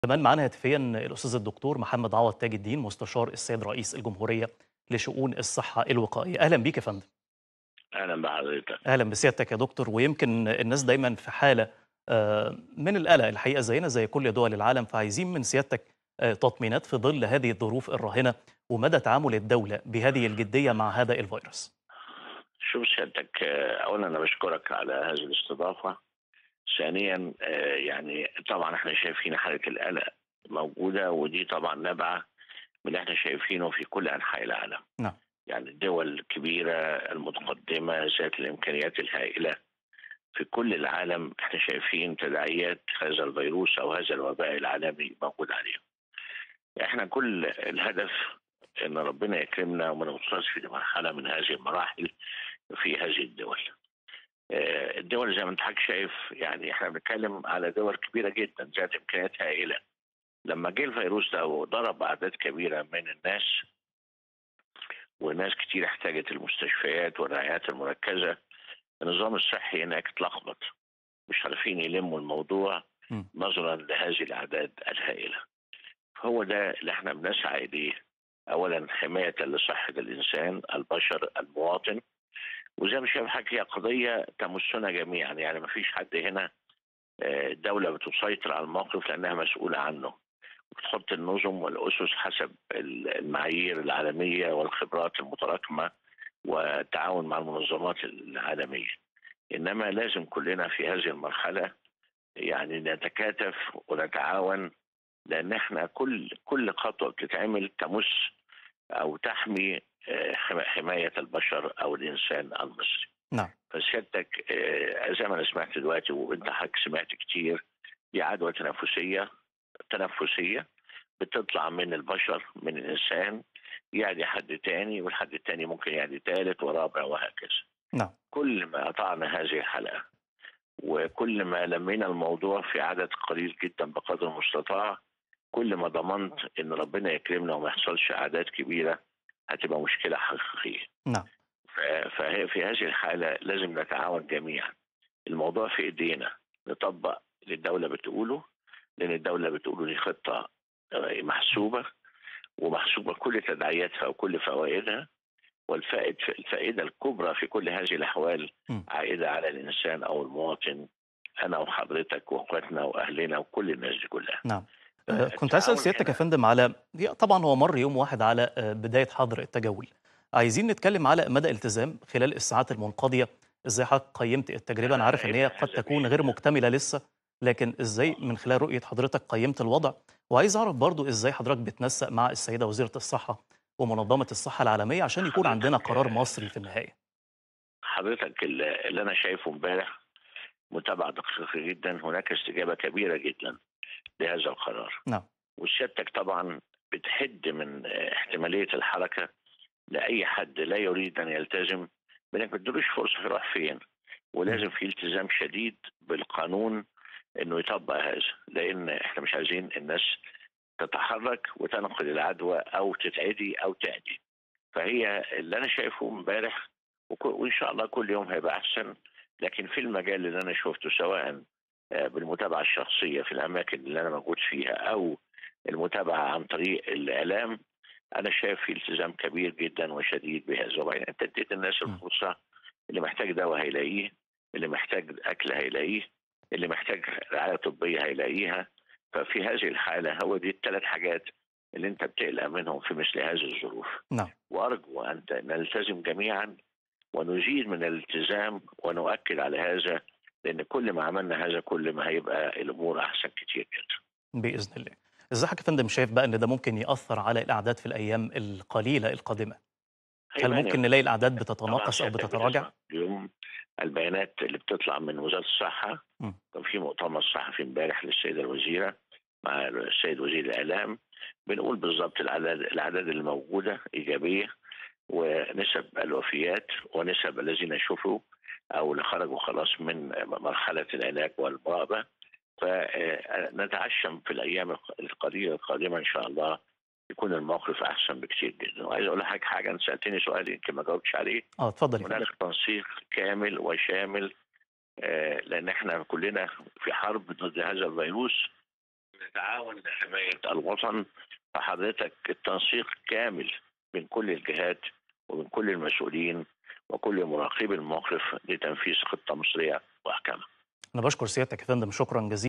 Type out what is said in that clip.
كمان معانا هاتفيا الأستاذ الدكتور محمد عوض تاج الدين مستشار السيد رئيس الجمهورية لشؤون الصحة الوقائية. أهلا بيك يا فندم. أهلا بحضرتك. أهلا بسيادتك يا دكتور. ويمكن الناس دايما في حالة من القلق الحقيقة زينا زي كل دول العالم، فعايزين من سيادتك تطمينات في ظل هذه الظروف الراهنة ومدى تعامل الدولة بهذه الجدية مع هذا الفيروس. شوف سيادتك، أولا أنا بشكرك على هذه الاستضافة. ثانيا يعني طبعا احنا شايفين حالة القلق موجودة، ودي طبعا نابعة من اللي احنا شايفينه في كل أنحاء العالم. نعم. يعني الدول الكبيرة المتقدمة ذات الإمكانيات الهائلة في كل العالم احنا شايفين تداعيات هذا الفيروس أو هذا الوباء العالمي موجود عليهم. احنا كل الهدف ان ربنا يكرمنا وما نوصلش في مرحله من هذه المراحل في هذه الدول. الدول زي ما انت حضرتك شايف، يعني احنا بنتكلم على دول كبيره جدا ذات امكانيات هائله. لما جه الفيروس ده وضرب اعداد كبيره من الناس، وناس كتير احتاجت المستشفيات والرعايات المركزه، النظام الصحي هناك اتلخبط، مش عارفين يلموا الموضوع مم. نظرا لهذه الاعداد الهائله. هو ده اللي احنا بنسعى اليه. اولا حمايه لصحه الانسان البشر المواطن، وزي ما شايف حضرتك هي قضيه تمسنا جميعا، يعني ما فيش حد هنا. الدوله بتسيطر على الموقف لانها مسؤوله عنه، وبتحط النظم والاسس حسب المعايير العالميه والخبرات المتراكمه والتعاون مع المنظمات العالميه. انما لازم كلنا في هذه المرحله يعني نتكاتف ونتعاون، لان احنا كل خطوه بتتعمل تمس او تحمي حمايه البشر او الانسان المصري. نعم. فسيادتك زي ما انا سمعت دلوقتي وانت حضرتك سمعت كتير، دي عدوى تنفسيه بتطلع من البشر، من الانسان يعدي حد تاني، والحد التاني ممكن يعدي تالت ورابع وهكذا. نعم. كل ما قطعنا هذه الحلقه وكل ما لمينا الموضوع في عدد قليل جدا بقدر المستطاع، كل ما ضمنت ان ربنا يكرمنا وما يحصلش اعداد كبيره، هتبقى مشكله حقيقيه. نعم. ففي هذه الحاله لازم نتعاون جميعا. الموضوع في ايدينا نطبق اللي الدوله بتقوله، لان الدوله بتقوله دي خطه محسوبه، ومحسوبه كل تداعياتها وكل فوائدها. الفائده الكبرى في كل هذه الاحوال مم. عائده على الانسان او المواطن، انا وحضرتك واخواتنا واهلنا وكل الناس دي كلها. نعم. كنت أسأل التعاون سيادتك يا هنا فندم على طبعا هو مر يوم واحد على بداية حظر التجول. عايزين نتكلم على مدى التزام خلال الساعات المنقضية. ازاي حضرتك قيمت التجربة؟ انا عارف ان هي قد هذا تكون بشده. غير مكتملة لسه، لكن ازاي من خلال رؤية حضرتك قيمت الوضع؟ وعايز اعرف برضو ازاي حضرتك بتنسق مع السيدة وزيرة الصحة ومنظمة الصحة العالمية عشان يكون عندنا حضرتك قرار مصري في النهاية. حضرتك اللي انا شايفه امبارح متابعه دقيقه جدا. هناك استجابه كبيره جدا لهذا القرار، نعم. وسيادتك طبعا بتحد من احتماليه الحركه لاي حد لا يريد ان يلتزم، بانك ما تدلوش فرصه يروح فين. مم. ولازم في التزام شديد بالقانون انه يطبق هذا، لان احنا مش عايزين الناس تتحرك وتنقل العدوى او تتعدي او تعدي. فهي اللي انا شايفه امبارح، وان شاء الله كل يوم هيبقى احسن. لكن في المجال اللي انا شفته، سواء بالمتابعه الشخصيه في الاماكن اللي انا موجود فيها او المتابعه عن طريق الاعلام، انا شايف في التزام كبير جدا وشديد بهذا. وبعدين انت اديت الناس مم. الفرصه، اللي محتاج دواء هيلاقيه، اللي محتاج اكل هيلاقيه، اللي محتاج رعايه طبيه هيلاقيها. ففي هذه الحاله هو دي الثلاث حاجات اللي انت بتقلق منهم في مثل هذه الظروف. نعم. وارجو ان نلتزم جميعا ونزيد من الالتزام ونؤكد على هذا، لان كل ما عملنا هذا كل ما هيبقى الامور احسن كتير جدا. بإذن الله. ازاي حضرتك يا فندم شايف بقى ان ده ممكن يأثر على الأعداد في الأيام القليلة القادمة؟ هل هيبان يا ممكن فندم. نلاقي الأعداد طبعا بتتناقص أو سيادتك بتتراجع؟ بتسمع اليوم البيانات اللي بتطلع من وزاره الصحه. مم. كان في مؤتمر صحفي امبارح للسيده الوزيره مع السيد وزير الاعلام، بنقول بالظبط الاعداد اللي موجوده ايجابيه، ونسب الوفيات ونسب الذين شفوا او اللي خرجوا خلاص من مرحله العلاج والمراقبه. فنتعشم في الايام القليله القادمه ان شاء الله يكون الموقف احسن بكثير جدا. وعايز اقول لحضرتك حاجه، انت سالتني سؤال يمكن ما جاوبتش عليه. اتفضل يا هناك فندم. تنسيق كامل وشامل، لان احنا كلنا في حرب ضد هذا الفيروس، ونتعاون لحماية الوطن، فحضرتك التنسيق كامل بين كل الجهات ومن كل المسؤولين وكل مراقبي الموقف لتنفيذ خطة مصرية محكمة. أنا بشكر سيادتك يا فندم، شكرا جزيلا.